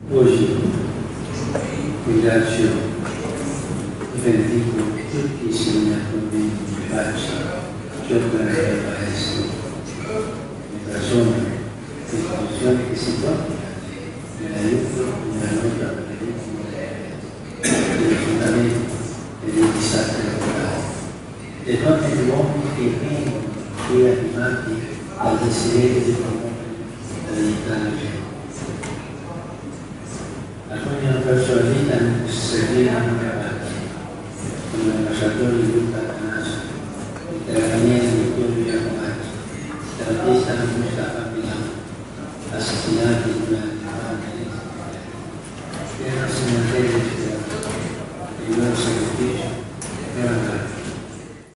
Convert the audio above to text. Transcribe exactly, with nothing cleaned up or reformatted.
Oggi ringrazio e benedico tutti i segnalatori di faccia che operano nel Maestro, le persone, le istituzioni che si trovano nell'aiuto, nella lotta per le vittime dei fondamenti e dei disastri naturali, le donne e gli uomini che vengono qui animati dal desiderio di promuovere l'unità della gente. Alcuni hanno perso la vita nel servire a noi avanti, come l'ambasciatore di Luca